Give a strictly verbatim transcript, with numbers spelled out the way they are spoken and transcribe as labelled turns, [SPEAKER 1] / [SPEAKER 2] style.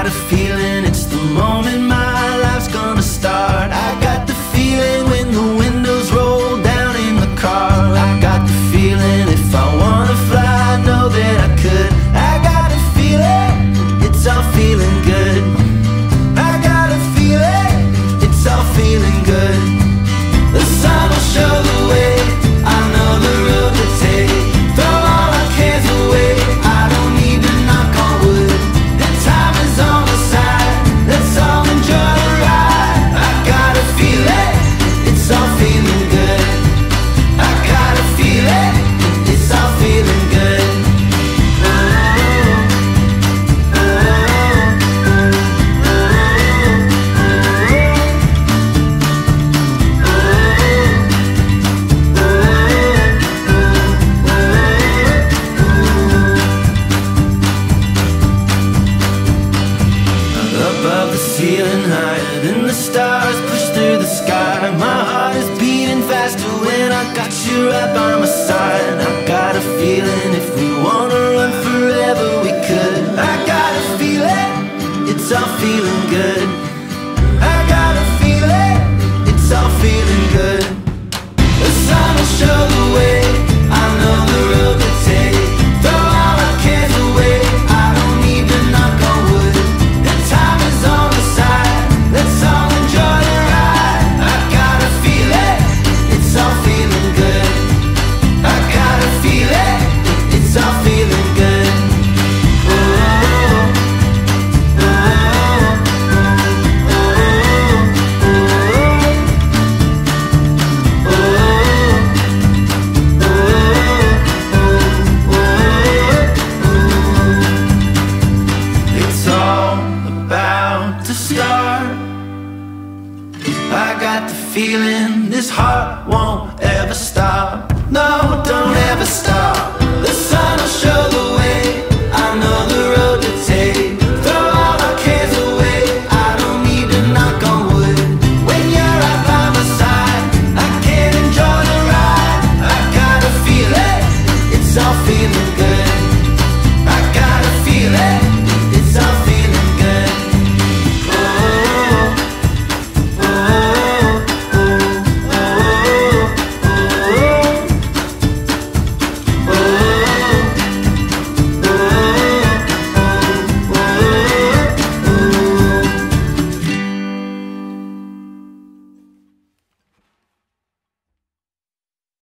[SPEAKER 1] a feeling it's the moment my life's gonna start. I got the feeling when the windows roll down in the car. I got the feeling if I wanna fly, I know that I could. I got a feeling, it's all feeling good. I got a feeling, it's all feeling good. The sun will show the way, I know the road to take. Throw all our cares away, I don't need to knock on wood. The time is on the side, let's all enjoy the ride. I got a feeling, it's all feeling good. I got a feeling, it's all feeling good. Above the ceiling, higher than the stars, push through the sky. My heart is beating faster when I got you right by my side. I got a feeling if we wanna run forever we could. I got a feeling, it's all feeling good. I got a feeling, it's all feeling good. The sun will show the way, I know the road to take. Throw all our cares away, I don't need to knock on wood. The time is on the side, let's all enjoy the ride. I got a feeling, it's all feeling good. I got a feeling, it's all feeling good. Oh, oh, oh, oh, oh. It's all about to start. I got the feeling this heart won't ever stop. No, don't ever stop.